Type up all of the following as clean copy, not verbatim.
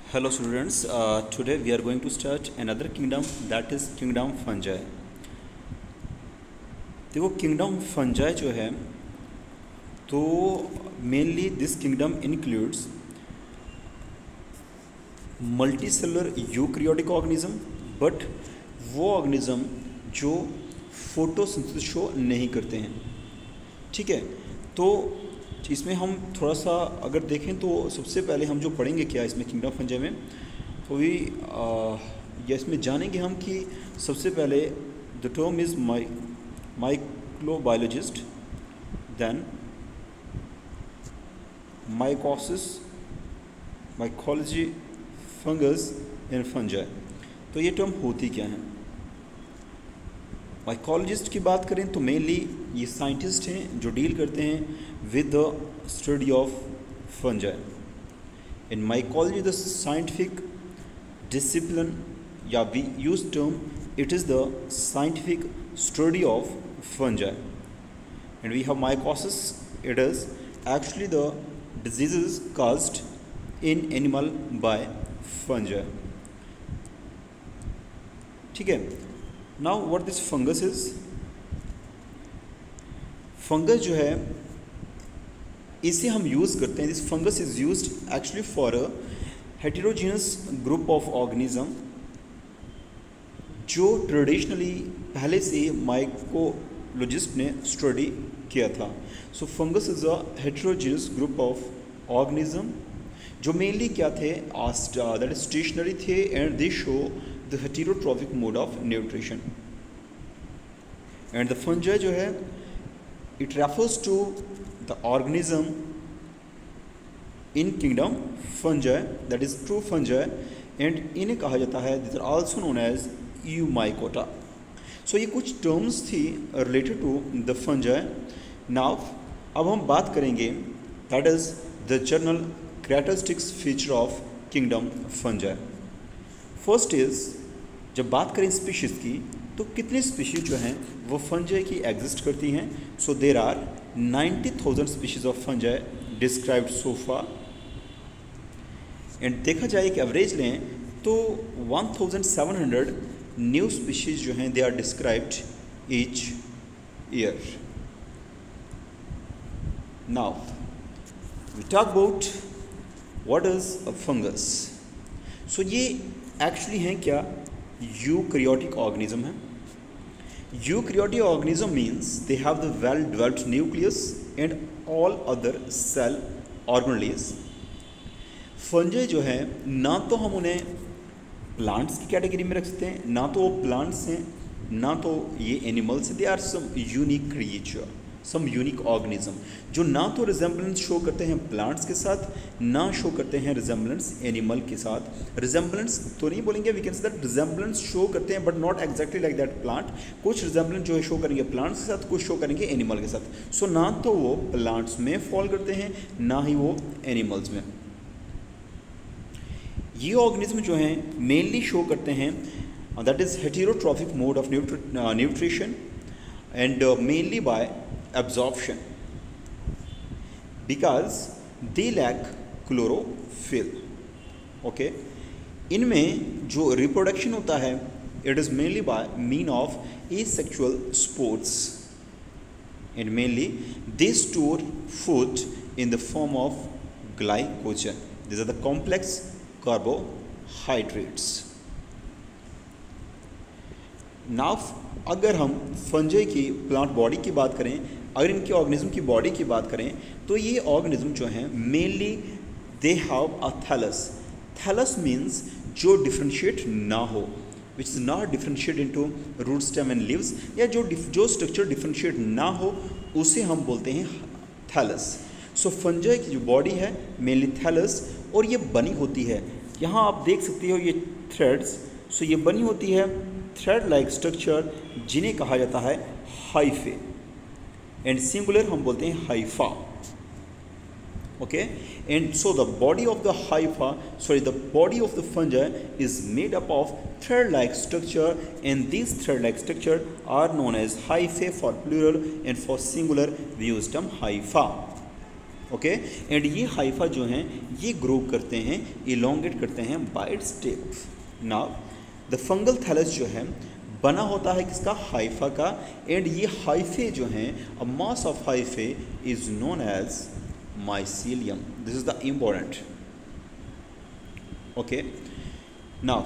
Hello students, today we are going to start another kingdom, that is kingdom fungi. देखो kingdom fungi जो है तो mainly this kingdom includes multicellular eukaryotic organism, but वो organism जो photosynthesis show नहीं करते हैं. ठीक है, तो इसमें हम थोड़ा सा अगर देखें तो सबसे पहले हम जो पढ़ेंगे क्या इसमें किंगडम फंजाई में, तो भी या इसमें जानेंगे हम कि सबसे पहले the term is microbiologist, then mycosis, mycology, fungus and fungi. तो ये टर्म होती क्या है? माइकोलॉजिस्ट की बात करें तो मेनली ये साइंटिस्ट हैं जो डील करते हैं with the study of fungi. In mycology, the scientific discipline, yeah, we use term, it is the scientific study of fungi. And we have mycosis, it is actually the diseases caused in animal by fungi. ठीक है. Now what this fungus is? Fungus जो है इसे हम use करते हैं. This fungus is used actually for a heterogenous group of organism जो traditionally पहले से माइकोलॉजिस्ट ने स्टडी किया था. So fungus is a heterogenous group of organism जो मेनली क्या थे, दैट इज स्टेशनरी थे and they show the heterotrophic mode of nutrition. And the fungi जो है it refers to the organism in kingdom fungi, that is true fungi, and इन्हें कहा जाता है, these are also known as eumycota. So ये कुछ terms थी related to the fungi. Now अब हम बात करेंगे that is the general characteristics feature of kingdom fungi. First is जब बात करें स्पीशीज़ की तो कितनी स्पीशीज़ जो हैं वो फंजाई की एग्जिस्ट करती हैं. So there are 90,000 species of fungi described so far. And देखा जाए कि एवरेज लें तो 1700 न्यू स्पीशीज़ जो हैं they are described each year. Now we talk about what is a fungus. So ये एक्चुअली हैं क्या? यूकैरियोटिक ऑर्गेनिज्म है. Eukaryotic organism means they have the well-developed nucleus and all other cell organelles. Fungi जो है ना तो हम उन्हें प्लांट्स की कैटेगरी में रख सकते हैं, ना तो वो प्लांट्स हैं, ना तो ये एनिमल्स हैं. They are some unique creature, some unique organism जो ना तो रिजेम्बलेंस शो करते हैं प्लांट्स के साथ, ना शो करते हैं रिजेम्बलेंस एनिमल के साथ. रिजेम्बलेंस तो नहीं बोलेंगे, we can say that resemblance show करते हैं but not exactly like that plant. कुछ रिजेम्बलेंस जो है शो करेंगे प्लांट्स के साथ, कुछ शो करेंगे एनिमल के साथ. सो ना तो वो प्लांट्स में फॉल करते हैं, ना ही वो एनिमल्स में. ये ऑर्गेनिज्म जो हैं मेनली शो करते हैं that is heterotrophic mode of nutrition and mainly by absorption because they lack chlorophyll. Okay, इनमें जो रिप्रोडक्शन होता है it is mainly by mean of asexual spores and mainly they store food in the form of glycogen. These are the complex carbohydrates. Now अगर हम fungi की plant body की बात करें, अगर इनके ऑर्गेनिज्म की बॉडी की बात करें तो ये ऑर्गेनिज्म जो हैं mainly they have a thallus. Thallus means जो डिफ्रेंशिएट ना हो, which is not differentiate into root stem and leaves, या जो स्ट्रक्चर डिफ्रेंशिएट ना हो उसे हम बोलते हैं थैलस. सो फंजाई की जो बॉडी है मेनली थैलस, और ये बनी होती है, यहाँ आप देख सकते हो ये थ्रेड्स. सो ये बनी होती है थ्रेड लाइक स्ट्रक्चर जिन्हें कहा जाता है हाइफे, एंड सिंगुलर हम बोलते हैं hypha. Okay, and so the body of the hypha, sorry the body of the fungi is made up of thread like structure, and this thread like structure are known as hyphae for plural, and for singular we use term hypha. Okay. And ये hypha जो हैं ये grow करते हैं, elongate करते हैं by its tip. Now the fungal thallus जो है बना होता है किसका, हाइफा का। एंड ये हाइफे जो हैं, a mass of hyphae is known as mycelium. This is the important. Okay, now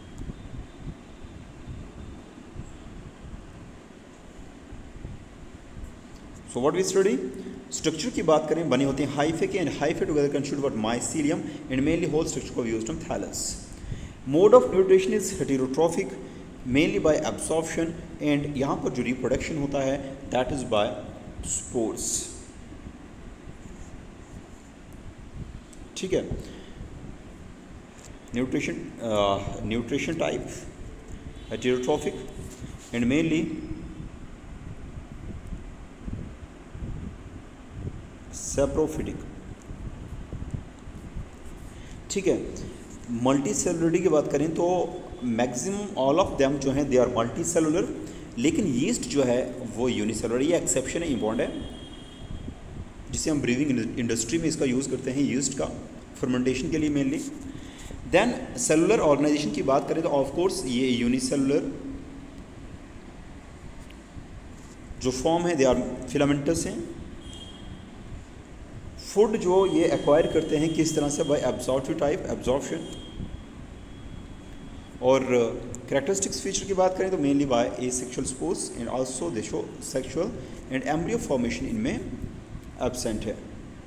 so what we study, structure की बात करें, बने होते हैं हाइफे के। And hyphae together constitute what, mycelium. And mainly whole structure को used on thallus. Mode of nutrition is heterotrophic, mainly by absorption. And यहाँ पर जो रिप्रोडक्शन होता है दैट इज बाय स्पोर्स। ठीक है, nutrition type heterotrophic and mainly saprophytic. ठीक है, मल्टी सेलुलरिटी की बात करें तो मैक्सिमम ऑल ऑफ देम जो हैं दे आर मल्टी सेलुलर, लेकिन यीस्ट जो है वो यूनिसेलुलर। ये एक्सेप्शन है, इम्पॉर्टेंट है, जिसे हम ब्रीविंग इंडस्ट्री में इसका यूज़ करते हैं यीस्ट का, फर्मेंटेशन के लिए मेनली। देन सेलुलर ऑर्गेनाइजेशन की बात करें तो ऑफ कोर्स ये यूनिसेलुलर जो फॉर्म है दे आर फिलामेंटस हैं। फूड जो ये एक्वायर करते हैं किस तरह से, बाय एब्जॉर्प्टिव टाइप, एब्जॉर्प्शन। और कैरेक्टरिस्टिक्स फीचर की बात करें तो mainly by asexual spores and also they show sexual and embryo formation इनमें एब्सेंट है।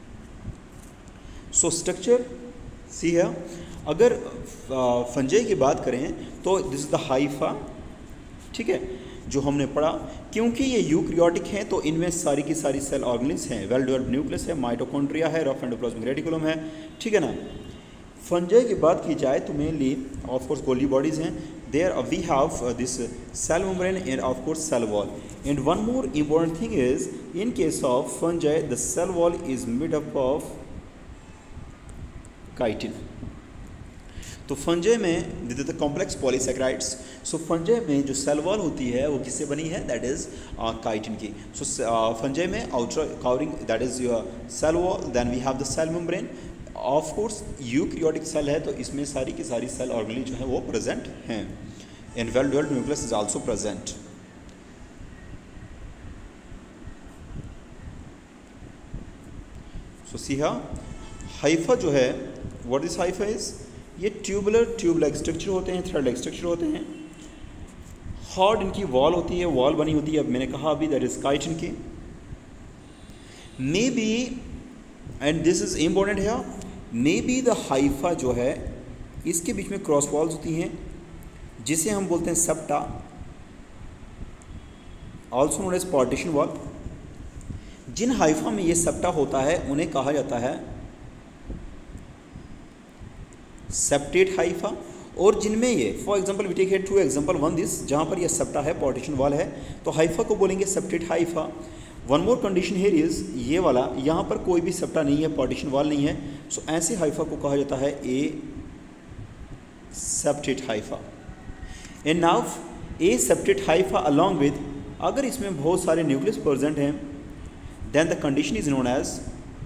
सो स्ट्रक्चर सी है, अगर फंजाई की बात करें तो दिस इज द हाइफा। ठीक है, जो हमने पढ़ा, क्योंकि ये यूकैरियोटिक हैं तो इनमें सारी की सारी सेल ऑर्गेनेल्स हैं, वेल डेवलप्ड न्यूक्लियस है, माइटोकॉन्ड्रिया है, रफ एंडोप्लाज्मिक रेटिकुलम है। ठीक है ना। फंजाई की बात की जाए तो mainly of course Golgi bodies हैं, there we have this cell membrane and of course cell wall. And one more important thing is in case of fungi the cell wall is made up of chitin. तो fungi में the complex polysaccharides. So fungi में जो cell wall होती है वो किससे बनी है, दैट इज काइटिन की। सो फंजाई में outer covering that is your cell wall, then we have the cell membrane. Of course eukaryotic cell है तो इसमें सारी की सारी सेल ऑर्गेनेल जो है वो प्रेजेंट हैं। And well developed nucleus is also present. So see hypha जो है, व्हाट दिस हाइफा इज, ये ट्यूब लाइक स्ट्रक्चर होते हैं, थ्रेड लाइक स्ट्रक्चर होते हैं। हार्ड इनकी वॉल होती है, वॉल बनी होती है, अब मैंने कहा अभी दैट इज काइटिन की। Maybe, and this is important है, मे बी द हाइफा जो है इसके बीच में क्रॉस वॉल्स होती हैं जिसे हम बोलते हैं septa, also known as partition wall. जिन हाइफा में ये सेप्टा होता है उन्हें कहा जाता है सेप्टेट हाइफा। और जिनमें ये, for example we take here two example, one this, जहाँ पर ये सेप्टा है, पार्टीशन वॉल है, तो हाइफा को बोलेंगे septate hypha. One more condition here is, ये वाला यहाँ पर कोई भी सेप्टा नहीं है, पार्टीशन वॉल नहीं है, सो ऐसे हाइफा को कहा जाता है aseptate hypha. And now aseptate hypha along with, अगर इसमें बहुत सारे न्यूक्लियस प्रेजेंट हैं then the condition is known as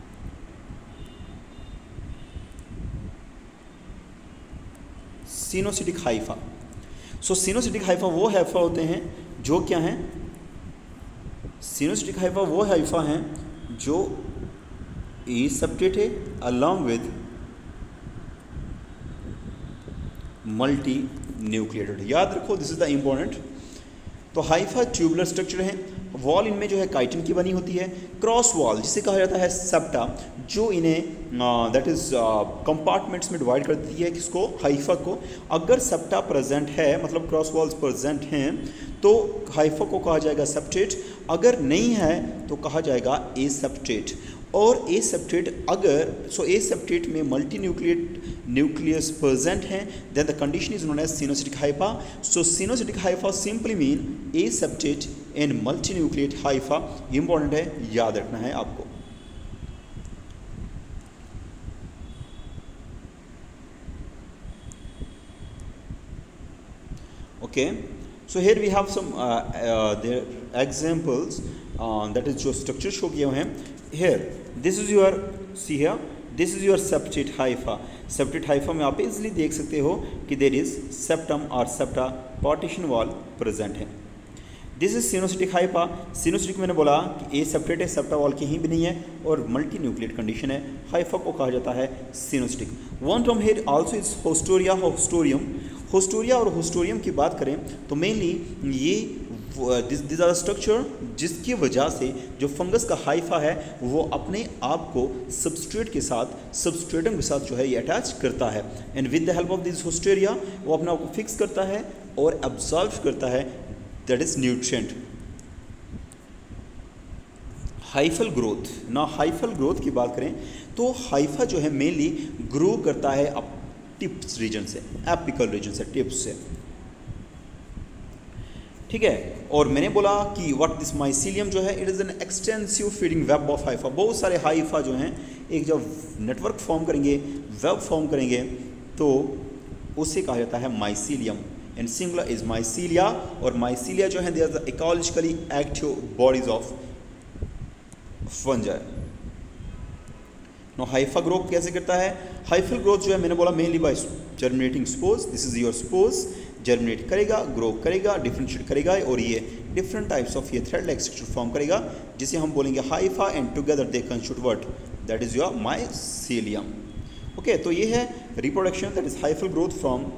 coenocytic hypha. So coenocytic hypha वो हाइफा होते हैं जो क्या हैं, सिनोसिटिक हाइफा वो हाइफा हैं जो ए सेप्टेट है अलॉन्ग विद मल्टी न्यूक्लिएटेड। याद रखो, दिस इज द इम्पोर्टेंट। तो हाइफा ट्यूबुलर स्ट्रक्चर है, वॉल इनमें जो है काइटिन की बनी होती है। क्रॉस वॉल जिसे कहा जाता है सेप्टा, जो इन्हें दैट इज कंपार्टमेंट्स में डिवाइड कर देती है किसको, हाइफा को। अगर सेप्टा प्रेजेंट है, मतलब क्रॉस वॉल्स प्रेजेंट हैं, तो हाइफा को कहा जाएगा सेप्टेट। अगर नहीं है तो कहा जाएगा ए सेप्टेट। और ए सेप्टेट अगर, सो ए सेप्टेट में मल्टी न्यूक्लियस प्रेजेंट हैं then the condition is known as coenocytic hypha. So coenocytic hypha simply mean aseptate and multinucleate hypha. Important है, याद रखना है आपको। Okay, so here we have some there examples that is जो structure show किए हुए हैं। Here, this is your see here this is your septate hypha. Septate hypha में आप इजिली देख सकते हो कि देर इज सेप्टम और सेप्टा पार्टीशन वॉल प्रेजेंट है। This is coenocytic hypha. Coenocytic मैंने बोला कि ए सेपरेट है, सेप्टा वॉल कहीं भी नहीं है और मल्टी न्यूक्लिएट कंडीशन है। हाइफा को कहा जाता है coenocytic. One term here also is haustoria, haustorium. Haustoria और होस्टोरियम की बात करें तो मेनली ये दिस आर स्ट्रक्चर जिसकी वजह से जो फंगस का हाइफा है वो अपने आप को सबस्ट्रेट के साथ, सबस्ट्रेटम के साथ जो है ये अटैच करता है and with the help of this haustoria वो अपने आप को फिक्स करता है और एब्जॉर्ब करता है, that is nutrient. Hyphal growth ना, हाइफल ग्रोथ की बात करें तो हाइफा जो है मेनली ग्रो करता है अब टिप्स रीजन से, एपिकल रीजन से, टिप्स से, ठीक है। और मैंने बोला कि व्हाट दिस माइसीलियम जो है it is an extensive feeding web of hypha. बहुत सारे हाइफा जो हैं एक जब नेटवर्क फॉर्म करेंगे, वेब फॉर्म करेंगे तो उसे कहा जाता है mycelium and singular is mycelia. और माइसीलिया जो है they are the ecologically active bodies of fungi. No hypha growth कैसे करता है? हाइफल ग्रोथ जो है मैंने बोला mainly by germinating spores. This is your spores, germinate करेगा, ग्रो करेगा, डिफरेंशिएट करेगा और ये डिफरेंट टाइप्स ऑफ ये थ्रेड लाइक स्ट्रक्चर फॉर्म करेगा जिसे हम बोलेंगे hypha and together they constitute what, that is your mycelium. Okay, तो ये है reproduction, that is hyphal growth from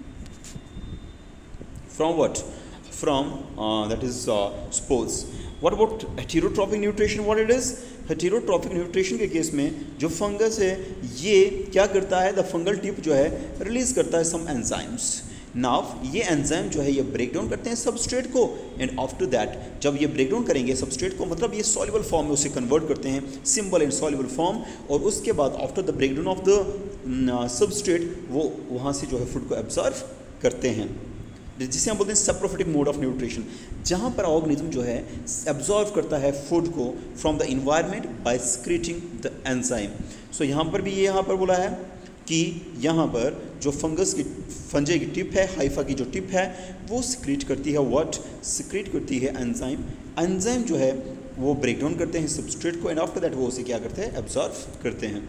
what? From that is spores. What about heterotrophic nutrition? What it is? Heterotrophic nutrition के case में जो fungus है ये क्या करता है, द फंगल टिप जो है रिलीज करता है सम एंजाइम्स। नाउ ये एंजाइम जो है ये ब्रेक डाउन करते हैं सबस्ट्रेट को एंड आफ्टर दैट जब ये ब्रेक डाउन करेंगे सबस्ट्रेट को, मतलब ये सॉल्युबल फॉर्म में उसे कन्वर्ट करते हैं, सिंपल एंड सॉल्युबल फॉर्म, और उसके बाद after the break down of the substrate वो वहाँ से जो है फूड को एब्जॉर्व करते हैं, जिसे हम बोलते हैं सप्रोफिटिक मोड ऑफ न्यूट्रिशन, जहाँ पर ऑर्गेनिज्म जो है एब्जॉर्व करता है फूड को from the environment by secreting the enzyme. So यहाँ पर भी ये यहाँ पर बोला है कि यहाँ पर जो फंगस की फंजे की टिप है, हाइफा की जो टिप है वो सिक्रीट करती है व्हाट, सिक्रीट करती है एंजाइम। एंजाइम जो है वो ब्रेक डाउन करते हैं सबस्ट्रेट को एंड आफ्टर दैट वो उसे क्या करते हैं, एब्जॉर्व करते हैं।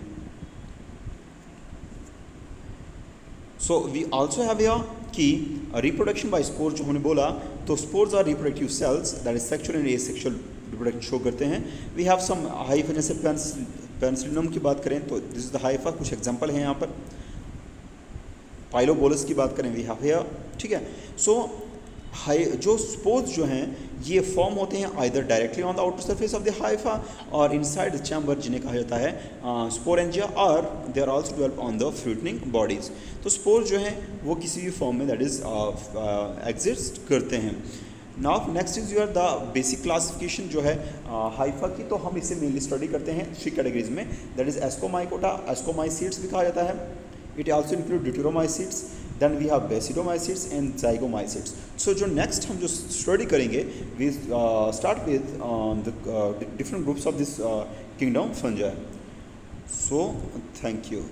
So we also have here कि रिप्रोडक्शन बाय स्पोर जो हमने बोला, तो spores are reproductive cells that is sexual and asexual reproduction show करते हैं। वी हैव सम हाइफा, जैसे पेनिसिलिनम की बात करें तो दिस इज द हाइफा, कुछ एग्जांपल हैं यहाँ पर। पाइलोबोलस की बात करें वी हैव हियर, ठीक है। सो जो स्पोर्स जो हैं ये फॉर्म होते हैं either directly on the outer surface of the hypha और इनसाइड द चैम्बर, जिन्हें कहा जाता है स्पोरेंजिया, और they are also develop on the fruiting bodies. तो स्पोर जो हैं वो किसी भी फॉर्म में दैट इज एग्जिस्ट करते हैं। Now next is your the basic classification जो है हाइफा की, तो हम इसे मेनली स्टडी करते हैं 3 कैटेगरीज में, दैट इज एस्कोमाइकोटा, एस्कोमाइसीड्स भी कहा जाता है, it also include deuteromycetes, then we have basidiomycetes and zygomycetes. So जो नेक्स्ट हम जो स्टडी करेंगे we start with the different groups of this kingdom fungi. So thank you.